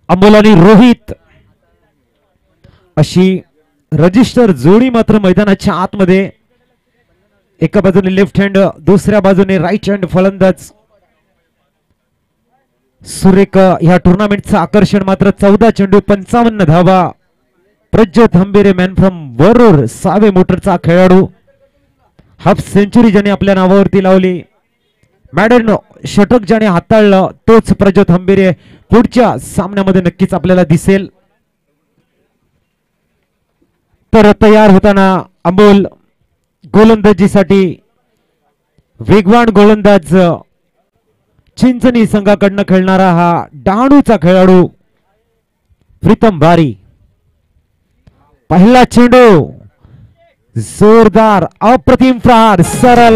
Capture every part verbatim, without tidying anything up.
अमोल आणि रोहित अशी रजिस्टर जोडी मात्र मैदानाच्या आतमध्ये. एका बाजूने लेफ्ट हँड, दुसऱ्या बाजूने राईट हँड फलंदाज. सुरेख ह्या टुर्नामेंटचं आकर्षण मात्र चौदा चेंडू पंचावन्न धावा. प्रज्योत हंबीरे मॅन फ्रॉम वरूर सावे मोटरचा खेळाडू. हाफ सेंचुरी ज्याने आपल्या नावावरती लावली, मॅडन षटक ज्याने हाताळलं तोच प्रज्योत हंबीरे पुढच्या सामन्यामध्ये नक्कीच आपल्याला दिसेल. तर तयार होताना अमोल गोलंदाजीसाठी वेगवान गोलंदाज चिंचणी संघाकडनं खेळणारा हा डहाणूचा खेळाडू प्रीतम बारी. पहिला चेंडू जोरदार अप्रतिम प्रहार सरळ.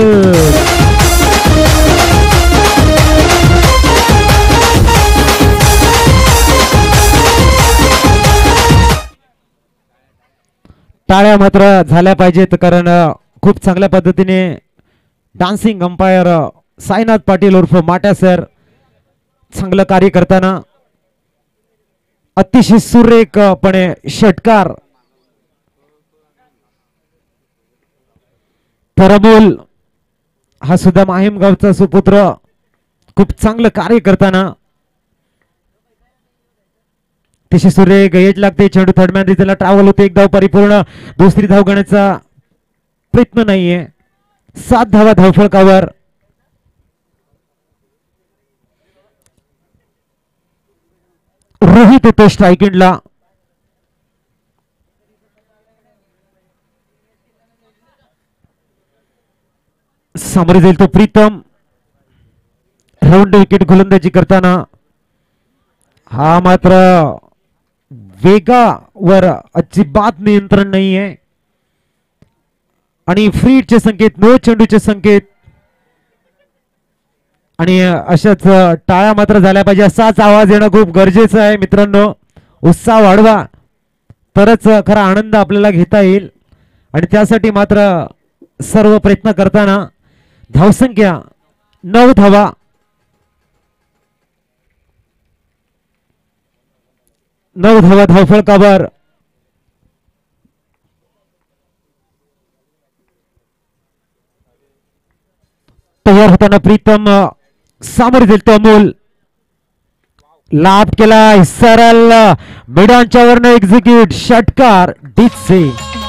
टाळ्या मात्र झाल्या पाहिजेत, कारण खूप चांगल्या पद्धतीने डान्सिंग अंपायर साईनाथ पाटील उर्फ माट्या सर चांगलं कार्य करताना अतिशय सुरेखपणे षटकार. अमोल हा सुद्धा माहीम गावचा सुपुत्र खूप चांगलं कार्य करताना अतिशय सुरेख एज लागते. चेंडू थर्डमॅन रिझला ट्रॅव्हल होते. एक धाव परिपूर्ण, दुसरी धाव घेण्याचा प्रयत्न नाहीये. सात धावा धावफलकावर. रोहित येतो स्ट्राईक एंडला. सामोरे जाईल तो प्रीतम. राऊंड विकेट गोलंदाजी करताना हा मात्र वेगावर अजिबात नियंत्रण नाहीये आणि फ्रीडचे संकेत, नो चेंडूचे संकेत आणि अशाच टाळ्या मात्र झाल्या पाहिजे. असाच आवाज येणं खूप गरजेचं आहे मित्रांनो. उत्साह वाढवा तरच खरा आनंद आपल्याला घेता येईल आणि त्यासाठी मात्र सर्व प्रयत्न करताना धावसंख्या नऊ धावा. नऊ धावा धावफलकावर. तयार होताना प्रीतम सामोरे दिल तो अमोल. लाभ केलाय सरळ मिडांच्या वरनं एक्झिक्यूट षटकार डीचे.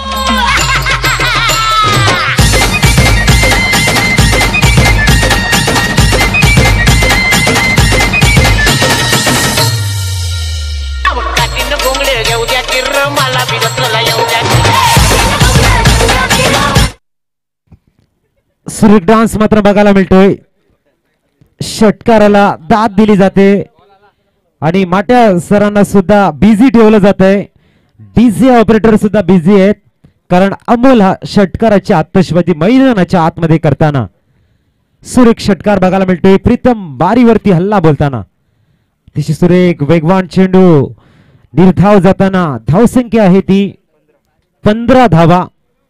सुरेख डान्स मात्र बघायला मिळतोय. षटकाराला दाद दिली जाते आणि माट्या सरांना सुद्धा बिझी ठेवलं जात आहे. डीजे ऑपरेटर सुद्धा बिझी आहेत, कारण अमोल हा षटकाराची आतषबाजी मैदानाच्या आतमध्ये करताना सुरेख षटकार बघायला मिळतोय. प्रीतम बारीवरती हल्ला बोलताना अतिशय सुरेख वेगवान चेंडू निर्धाव जाताना. धावसंख्या आहे ती पंधरा धावा.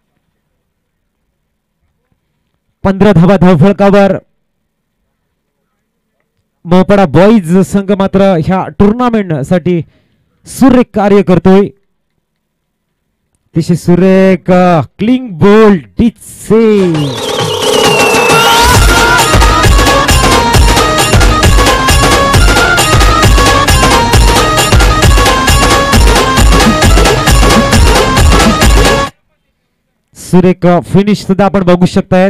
पंधरा धावा धावफलकावर. मोहोपाडा बॉईज संघ मात्र ह्या टुर्नामेंट साठी सुरेख कार्य करतोय. अतिशय सुरेख क्लिंग बोल डीचे. सुरेख फिनिश सुद्धा आपण बघू शकतायत.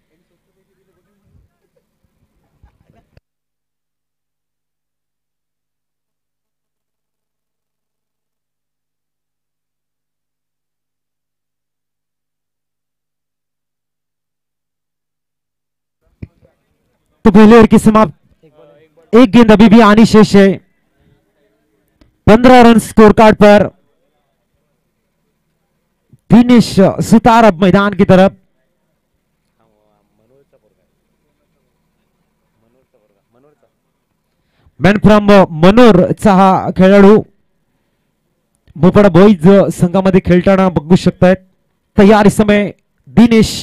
तो पहले ओवर की समाप्त. एक गेंद अभी भी आनी शेष है. पंद्रह रन स्कोर कार्ड पर. दिनेश सुतार अब मैदान की तरफ. मॅन फ्रॉम मनोरचा हा खेळाडू मोहोपाडा बॉईज संघामध्ये खेळताना बघू शकतायत. तयार इस समय दिनेश.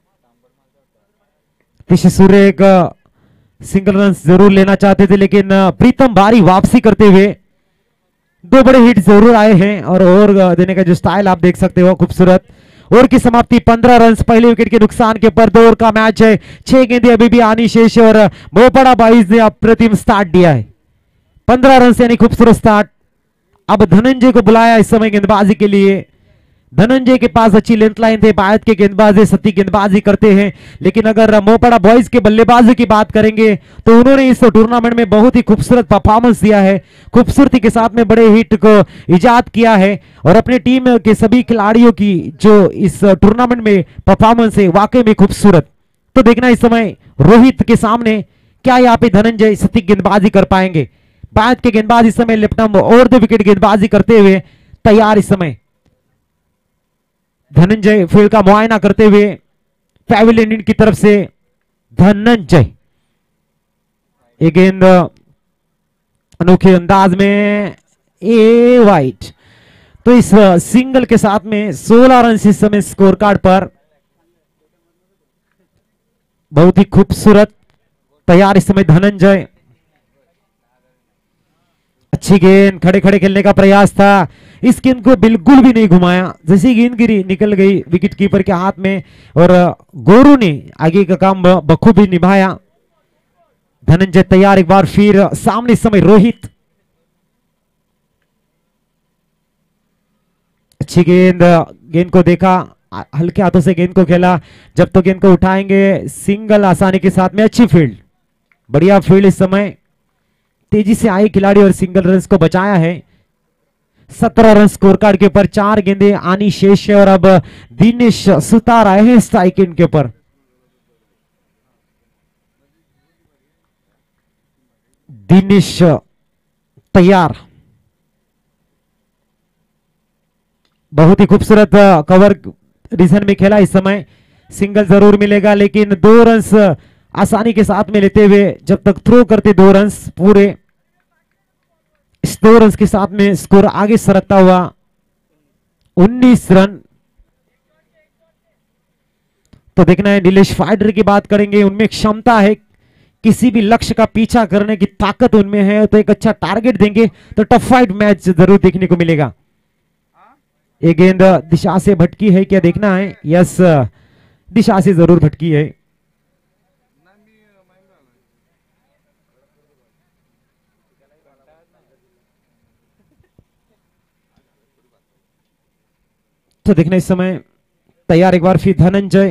अतिशय सुरेख सिंगल रन जरूर लेना चाहते थे, लेकिन प्रीतम बारी वापसी करते हुए दो बड़े हिट जरूर आए हैं और ओवर देने का जो स्टाइल आप देख सकते हो खूबसूरत। ओवर की समाप्ति पंद्रह रन पहले विकेट के नुकसान के ऊपर। दो ओवर का मैच है, छह गेंदें अभी भी आनी शेष है और मोहपाड़ा बाईस ने अप्रतिम स्टार्ट दिया है। पंद्रह रन से यानी खूबसूरत स्टार्ट। अब धनंजय को बुलाया इस समय गेंदबाजी के लिए। धनंजय के पास अच्छी लेंथ लाइन थे, भारत के गेंदबाजी सती गेंदबाजी करते हैं, लेकिन अगर मोहपाड़ा बॉयज के बल्लेबाजी की बात करेंगे तो उन्होंने इस टूर्नामेंट में बहुत ही खूबसूरत परफॉर्मेंस दिया है, खूबसूरती के साथ में बड़े हिट को इजाद किया है और अपने टीम के सभी खिलाड़ियों की जो इस टूर्नामेंट में परफॉर्मेंस है वाकई में खूबसूरत। तो देखना इस समय रोहित के सामने क्या यहाँ पे धनंजय सती गेंदबाजी कर पाएंगे। भारत के गेंदबाज इस समय लेफ्ट और दो विकेट गेंदबाजी करते हुए तैयार। इस समय धनंजय फील्ड का मुआयना करते हुए पैविलियन इंड की तरफ से धनंजय एक गेंद अनोखे अंदाज में ए वाइट। तो इस सिंगल के साथ में सोलह रन इस समय स्कोर कार्ड पर। बहुत ही खूबसूरत तैयार इस समय धनंजय। अच्छी गेंद, खड़े खड़े खेलने का प्रयास था, इस गेंद को बिल्कुल भी नहीं घुमाया, जैसी गेंद गिरी निकल गई विकेट कीपर के हाथ में और गोरू ने आगे का काम बखूबी निभाया। धनंजय तैयार एक बार फिर सामने इस समय रोहित। अच्छी गेंद, गेंद को देखा, हल्के हाथों से गेंद को खेला, जब तो गेंद को उठाएंगे सिंगल आसानी के साथ में। अच्छी फील्ड, बढ़िया फील्ड इस समय, तेजी से आए खिलाड़ी और सिंगल रन को बचाया है। सत्रह रन स्कोर कार्ड के ऊपर, चार गेंदें आनी शेष है और अब दिनेश सुतार आए हैं स्ट्राइक एंड के ऊपर। दिनेश तैयार, बहुत ही खूबसूरत कवर रीजन में खेला इस समय। सिंगल जरूर मिलेगा लेकिन दो रन आसानी के साथ में लेते हुए जब तक थ्रो करते दो रन पूरे, इस दो रन के साथ में स्कोर आगे सरकता हुआ उन्नीस रन। तो देखना है नीलेश फाइटर की बात करेंगे, उनमें क्षमता है, किसी भी लक्ष्य का पीछा करने की ताकत उनमें है, तो एक अच्छा टारगेट देंगे तो टफ फाइट मैच जरूर देखने को मिलेगा। ये गेंद दिशा से भटकी है क्या देखना है। यस, दिशा से जरूर भटकी है। तो देखना इस समय तैयार एक बार फिर धनंजय।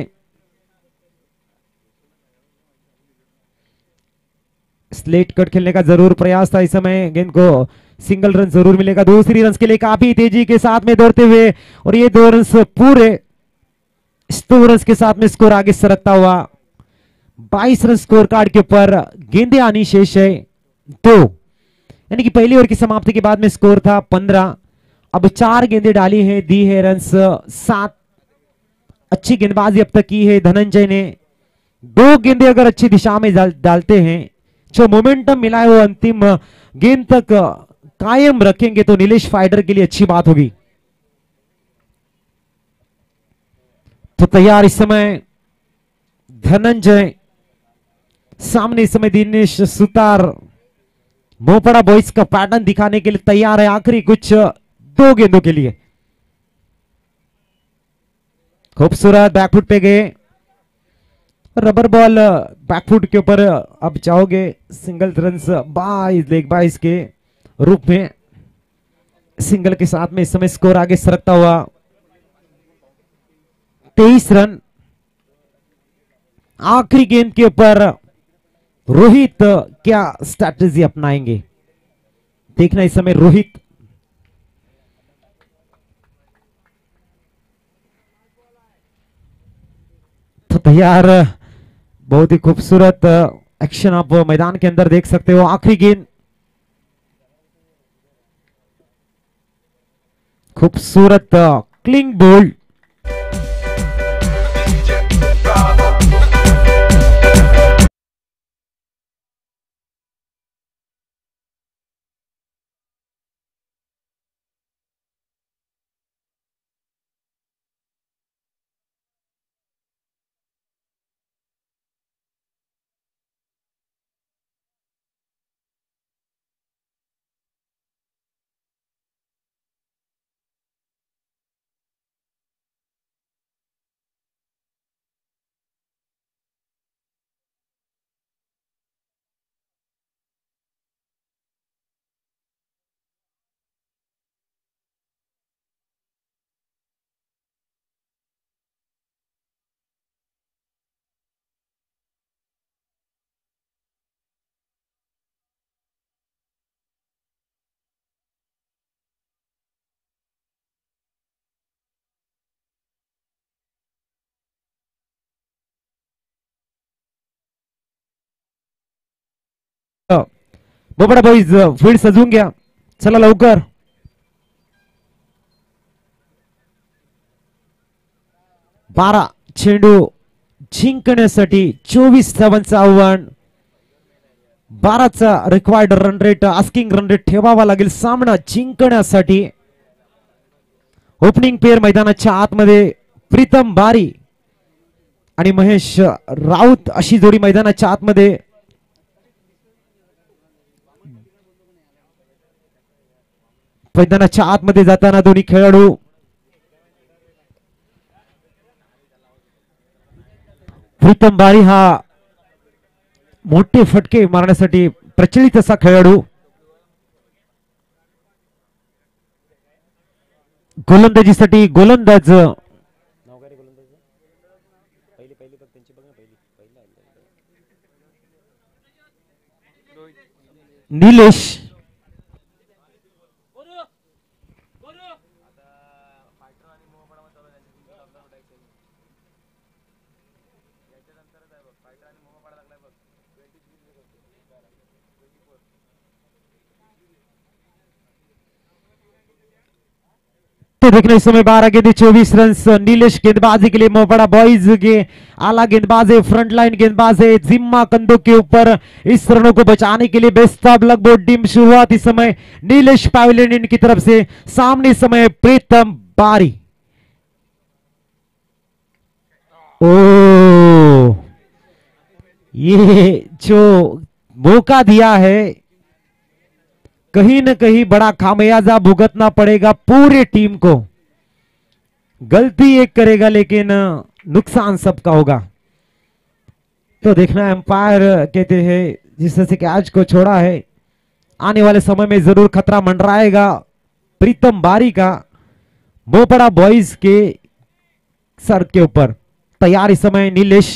स्लेट कट खेलने का जरूर प्रयास था इस समय, गेंद को सिंगल रन जरूर मिलेगा। दूसरी रन के लिए काफी तेजी के साथ में दौड़ते हुए और ये दो रन पूरे, दो रन के साथ में स्कोर आगे सरकता हुआ बाईस रन स्कोर कार्ड के ऊपर। गेंदें आनी शेष है दो, यानी कि पहली ओवर की समाप्ति के बाद में स्कोर था पंद्रह, अब चार गेंदें डाली हैं, दी है रन सात। अच्छी गेंदबाजी अब तक की है धनंजय ने, दो गेंदें अगर अच्छी दिशा में डाल, डालते हैं, जो मोमेंटम मिला है वो अंतिम गेंद तक कायम रखेंगे तो नीलेश फाइटर के लिए अच्छी बात होगी। तो तैयार इस समय धनंजय, सामने इस समय दिनेश सुतार मोहपाड़ा बॉयज का पैटर्न दिखाने के लिए तैयार है आखिरी कुछ दो गेंदों के लिए। खूबसूरत बैकफुट पे गए, रबर बॉल बैकफुट के ऊपर अब जाओगे सिंगल रन बाईस लेग बाईस के रूप में। सिंगल के साथ में इस समय स्कोर आगे सरकता हुआ तेईस रन। आखिरी गेंद के ऊपर रोहित क्या स्ट्रैटेजी अपनाएंगे, देखना इस समय रोहित। तो तैयार, बहुत ही खूबसूरत एक्शन आप मैदान के अंदर देख सकते हो। आखिरी गेंद, खूबसूरत clean bowled. Mohopada boys field सजवून घ्या, चला लवकर. बारा चेंडू जिंकण्यासाठी चोवीस धावांचं आव्हान. बाराचा required run rate, asking run rate ठेवावा लागेल सामना जिंकण्यासाठी. ओपनिंग पेअर मैदानाच्या आतमध्ये प्रीतम बारी आणि महेश राऊत अशी जोडी मैदानाच्या आतमध्ये. मैदानाच्या आतमध्ये जाताना दोन्ही खेळाडू प्रीतम बारी हा मोठे फटके मारण्यासाठी प्रचलित असा खेळाडू. गोलंदाजीसाठी गोलंदाज निलेश. तो देखने इस समय बारह गेंदे चौबीस रन. नीलेश गेंदबाजी के लिए मोहोपाडा बॉयज के आला गेंदबाज है, फ्रंट लाइन गेंदबाज है, जिम्मा कंधों के ऊपर इस रनों को बचाने के लिए best of luck. Board team शुरुआत इस समय नीलेश पैवेलियन इनकी तरफ से. सामने इस समय प्रीतम बारी. ओ ये जो मौका दिया है कहीं न कहीं बड़ा खामियाजा भुगतना पड़ेगा पूरी टीम को. गलती एक करेगा लेकिन नुकसान सबका होगा. तो देखना एम्पायर कहते हैं जिस तरह से कैच को छोड़ा है आने वाले समय में जरूर खतरा मंडराएगा प्रीतम बारी का मोहोपाडा बॉयज के सर के ऊपर. तैयार इस समय नीलेश.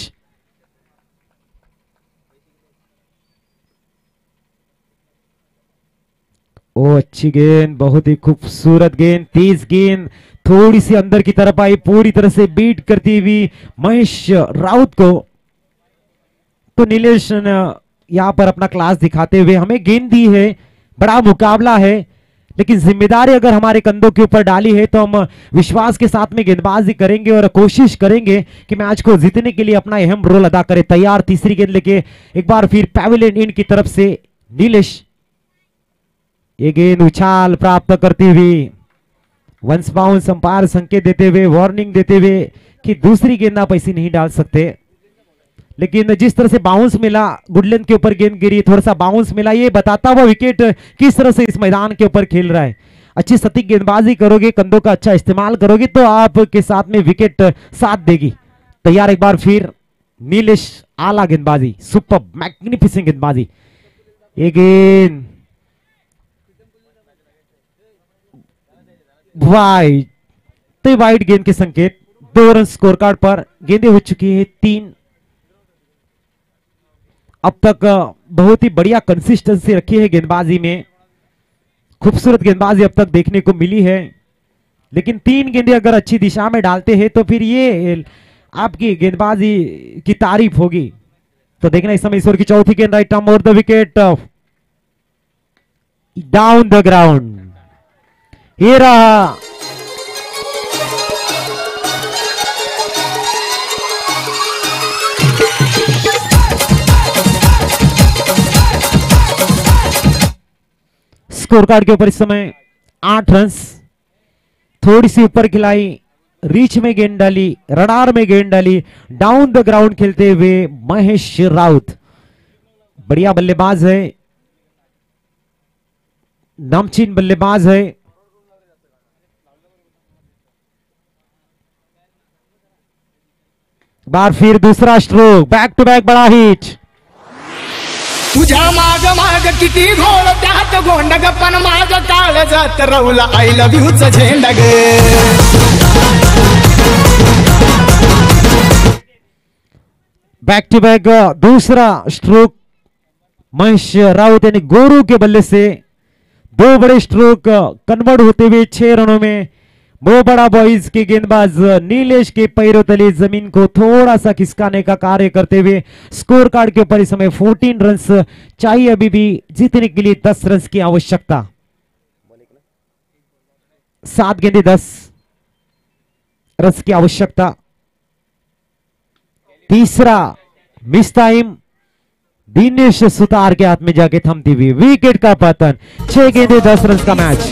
ओ अच्छी गेंद, बहुत ही खूबसूरत गेंद, तेज गेंद थोड़ी सी अंदर की तरफ आई, पूरी तरह से बीट करती हुई महेश राउत को. तो नीलेश ने यहां पर अपना क्लास दिखाते हुए हमें गेंद दी है. बड़ा मुकाबला है लेकिन जिम्मेदारी अगर हमारे कंधों के ऊपर डाली है तो हम विश्वास के साथ में गेंदबाजी करेंगे और कोशिश करेंगे कि मैच को जीतने के लिए अपना अहम रोल अदा करें. तैयार तीसरी गेंद लेके एक बार फिर पैवेलियन इन की तरफ से नीलेश. ये गेंद उछाल प्राप्त करती हुई वंस बाउंस अंपायर संकेत देते हुए, वार्निंग देते हुए कि दूसरी गेंद आप ऐसी नहीं डाल सकते. लेकिन जिस तरह से बाउंस मिला, गुडलेंथ के ऊपर गेंद गिरी, थोड़ा सा बाउंस मिला, ये बताता हुआ विकेट किस तरह से इस मैदान के ऊपर खेल रहा है. अच्छी सटीक गेंदबाजी करोगे, कंधों का अच्छा इस्तेमाल करोगे तो आपके साथ में विकेट साथ देगी. तैयार एक बार फिर नीलेश. आला गेंदबाजी, सुपर मैग्निफिसेंट गेंदबाजी. ये गेंद वाइड, तो वाइड गेंद के संकेत. दो रन स्कोर कार्ड पर. गेंदें हो चुकी है तीन. अब तक बहुत ही बढ़िया कंसिस्टेंसी रखी है गेंदबाजी में. खूबसूरत गेंदबाजी अब तक देखने को मिली है. लेकिन तीन गेंदें अगर अच्छी दिशा में डालते हैं तो फिर ये आपकी गेंदबाजी की तारीफ होगी. तो देखना इस समय ईश्वर की चौथी गेंद right arm over the wicket, down the ground. ये रहा स्कोर कार्ड के ऊपर इस समय आठ रन. थोड़ी सी ऊपर खिलाई, रीच में गेंद डाली, रडार में गेंद डाली, डाउन द ग्राउंड खेलते हुए महेश राउत. बढ़िया बल्लेबाज है, नामचीन बल्लेबाज है. बार फिर दूसरा स्ट्रोक, बैक टू बैक बड़ा हिट. तुझ्या माग माग किती घोळ त्यात गोंडग पण माग काळ जात रवला आय लव्ह यू चा झेंडा ग. बैक टू बैक दूसरा स्ट्रोक महेश राउत यानी गोरू के बल्ले से. दो बड़े स्ट्रोक कन्वर्ट होते हुए छह रनों में मोहपाड़ा बॉयज के गेंदबाज नीलेश के पैरों तले जमीन को थोड़ा सा खिसकाने का कार्य करते हुए स्कोर कार्ड के ऊपर इस समय चौदह रन चाहिए, अभी भी जीतने के लिए दस रन की आवश्यकता। सात गेंदे दस रन की आवश्यकता। तीसरा मिस टाइम दिनेश सुतार के हाथ में जाके थमती हुई विकेट का पतन। छह गेंदे दस रन का मैच।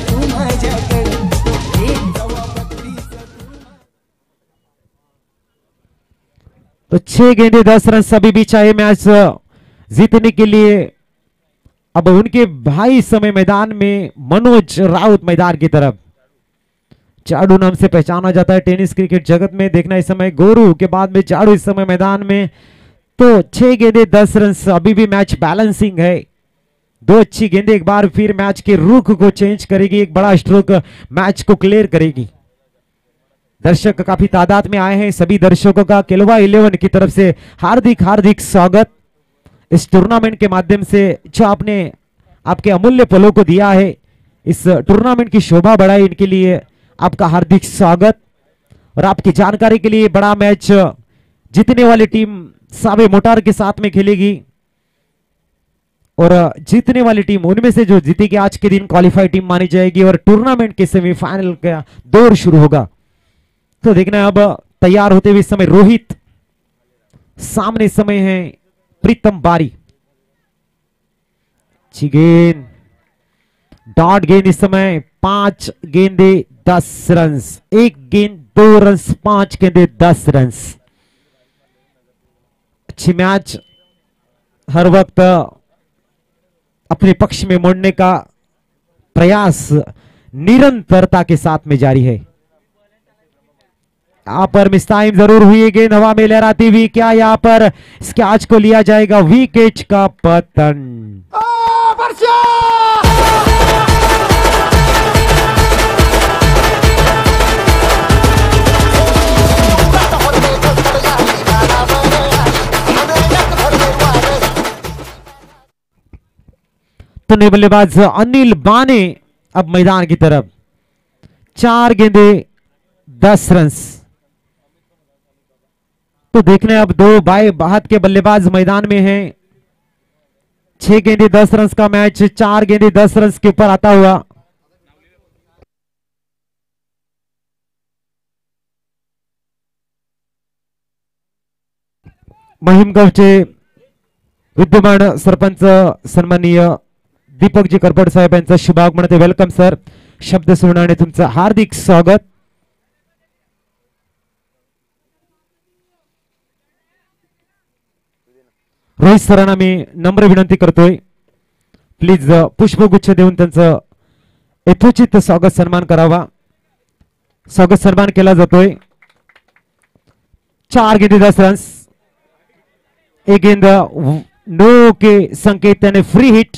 तो छह गेंदे दस रन सभी भी चाहिए मैच जीतने के लिए। अब उनके भाई इस समय मैदान में मनोज राउत मैदान की तरफ, चाड़ू नाम से पहचाना जाता है टेनिस क्रिकेट जगत में। देखना इस समय गोरू के बाद में चाड़ू इस समय मैदान में। तो छह गेंदे दस रन, अभी भी मैच बैलेंसिंग है। दो अच्छी गेंदे एक बार फिर मैच के रुख को चेंज करेगी, एक बड़ा स्ट्रोक मैच को क्लियर करेगी। दर्शक काफी तादाद में आए हैं, सभी दर्शकों का केलवा इलेवन की तरफ से हार्दिक हार्दिक स्वागत। इस टूर्नामेंट के माध्यम से जो आपने आपके अमूल्य पलों को दिया है, इस टूर्नामेंट की शोभा बढ़ाई, इनके लिए आपका हार्दिक स्वागत। और आपकी जानकारी के लिए बड़ा मैच जीतने वाली टीम साबे मोटार के साथ में खेलेगी और जीतने वाली टीम उनमें से जो जीतेगी आज के दिन क्वालिफाइड टीम मानी जाएगी और टूर्नामेंट के सेमीफाइनल का दौर शुरू होगा। तो देखना अब तैयार होते हुए इस समय रोहित, सामने समय है प्रीतम बारी। गेंद डॉट गेंद इस समय पांच गेंदे दस रन, एक गेंद दो रन, पांच गेंदे दस रन। अच्छी मैच हर वक्त अपने पक्ष में मोड़ने का प्रयास निरंतरता के साथ में जारी है। यहां पर मिस टाइम जरूर हुई, गेंद हवा में लहराती हुई, क्या यहां पर इस कैच को लिया जाएगा? विकेट का पतन। तो नए बल्लेबाज अनिल बाने अब मैदान की तरफ। चार गेंदे दस रन। तो देखने अब दो बाएं हाथ के बल्लेबाज मैदान में हैं। छह गेंदे दस रन का मैच चार गेंदे दस रन के ऊपर आता हुआ। महिमगावचे विद्यमान सरपंच सन्माननीय दीपकजी करपड साहेब यांचा शुभागमन म्हणते। वेलकम सर, शब्द सुनाने तुमचं हार्दिक स्वागत। रोहित सरांना मी नम्र विनंती करतोय, प्लीज पुष्पगुच्छ देऊन त्यांचं यथोचित स्वागत सन्मान करावा। स्वागत सन्मान केला जातोय। चार गेंदे दस रन, एक गेंद नो के संकेत त्याने फ्री हिट।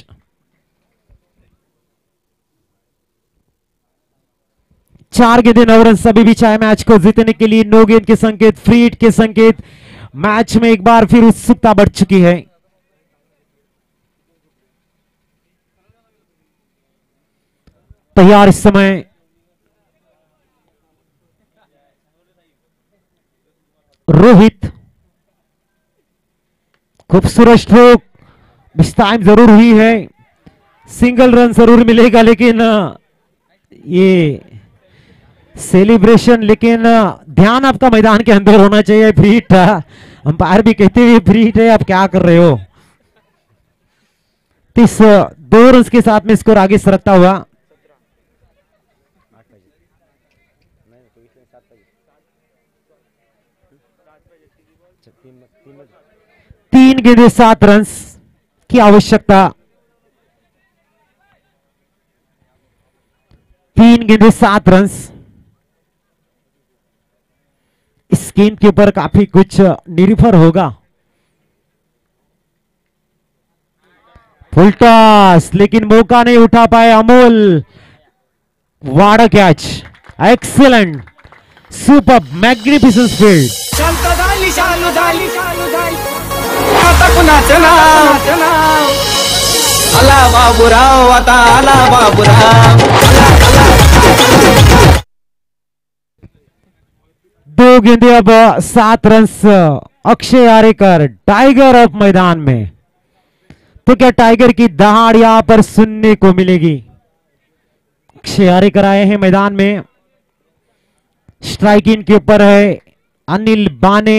चार गेंदे नौ रन सभी भी चाहे मैच को जीतने के लिए। नो गेंद के संकेत, फ्री हिट के संकेत, मैच में एक बार फिर उत्सुकता बढ़ चुकी है। तैयार इस समय रोहित, खूबसूरत स्ट्रोक, मिस टाइम जरूर हुई है, सिंगल रन जरूर मिलेगा, लेकिन ये सेलिब्रेशन, लेकिन ध्यान आपका मैदान के अंदर होना चाहिए। फ्री हिट था, अंपायर भी कहते हुए फ्री हिट है, आप क्या कर रहे हो? तीस दो रन के साथ में स्कोर आगे सरकता हुआ। तीन गेंदे सात रन की आवश्यकता। तीन गेंदे सात रन। इस गेंद के ऊपर काफी कुछ निर्भर होगा। फुल टॉस, लेकिन मौका नहीं उठा पाए Amol. Wada catch, excellent, super, magnificent field. शांत झाली शांत झाली आता कुणाचं नाव? आला बाबूराव, आता आला बाबूराव, आला आला दो गेंदे अब सात run. Akshay Arekar tiger of मैदान में, तो क्या टाइगर की दहाड़ यहां पर सुनने को मिलेगी? अक्षय आरेकर आए हैं मैदान में, स्ट्राइक इन के ऊपर है अनिल बाने।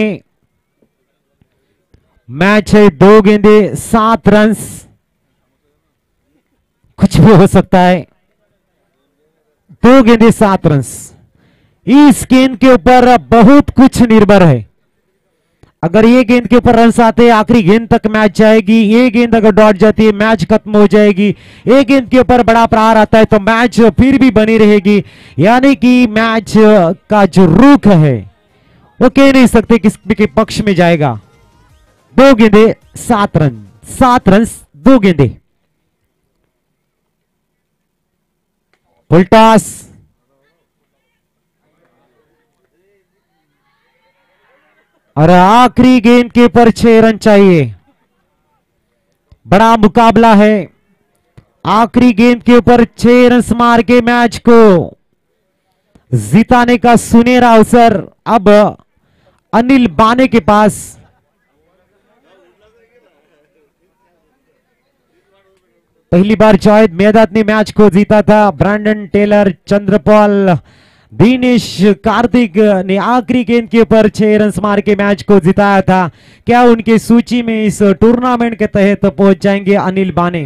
मैच है दो गेंदे सात रन, कुछ भी हो सकता है। दो गेंदे सात रन, इस गेंद के ऊपर बहुत कुछ निर्भर है। अगर ये गेंद के ऊपर रन आते हैं आखिरी गेंद तक मैच जाएगी, ये गेंद अगर डॉट जाती है मैच खत्म हो जाएगी। एक गेंद के ऊपर बड़ा प्रहार आता है तो मैच फिर भी बनी रहेगी, यानी कि मैच का जो रुख है वो कह नहीं सकते किस के पक्ष में जाएगा। दो गेंदे सात रन, सात रन दो गेंदे। फुलटॉस, और आखिरी गेंद के ऊपर छह रन चाहिए। बड़ा मुकाबला है, आखिरी गेंद के ऊपर छह रन मार के मैच को जिताने का सुनहरा अवसर अब अनिल बाने के पास। पहली बार जावेद मेहदात ने मैच को जीता था। Brandon Taylor, Chanderpaul, Dinesh Karthik ने आखिरी गेंद के ऊपर छह रन मार के मैच को जिताया था। क्या उनकी सूची में इस टूर्नामेंट के तहत पहुंच जाएंगे अनिल बाने?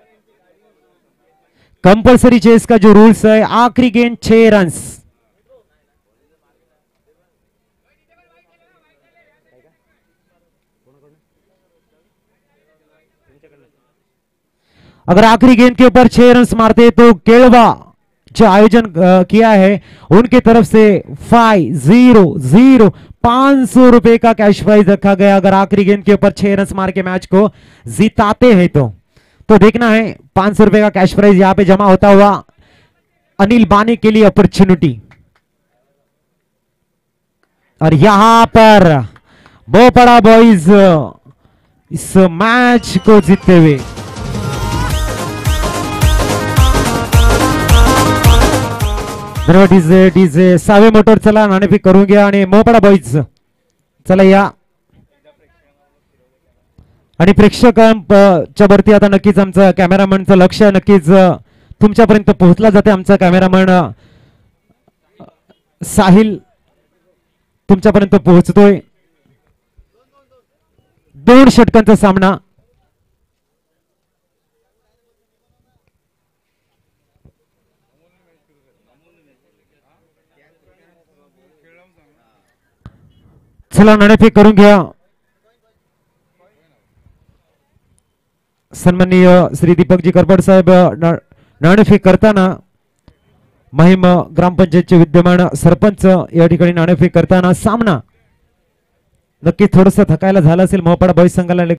कंपलसरी चेस का जो रूल्स है, आखिरी गेंद छह रन। अगर आखिरी गेंद के ऊपर छह रन मारते तो केलवा जो आयोजन किया है उनके तरफ से फाइव जीरो जीरो पांच सौ रुपए का कैश प्राइज रखा गया। अगर आखिरी गेंद के ऊपर छह रन मार के मैच को जिताते हैं तो तो देखना है पांच सौ रुपए का कैश प्राइज यहां पे जमा होता हुआ अनिल बाने के लिए अपॉर्चुनिटी। और यहां पर मोहपाड़ा बॉयज इस मैच को जीतते हुए डीजे डीजे सावे मोटर चला नाणेफेक करून घ्या आणि मोहपाड़ा बॉयज चला या। आणि प्रेक्षकांच्या वरती आता नक्कीच आमचं कॅमेरामॅनचं लक्ष नक्कीच तुमच्यापर्यंत पोहोचला जाते। आमचा कॅमेरामॅन साहिल तुमच्यापर्यंत पोहोचतोय। दोन षटकांचा सामना, चला नाणेफेक करून घ्या। सन्माननीय श्री दीपकजी करपड साहेब नाणेफेक करताना महिम ग्रामपंचायतचे विद्यमान सरपंच या ठिकाणी नाणेफेक करताना सामना नक्की थोडंसं थकायला झालं असेल मोहपाड़ा बॉयज संघाला।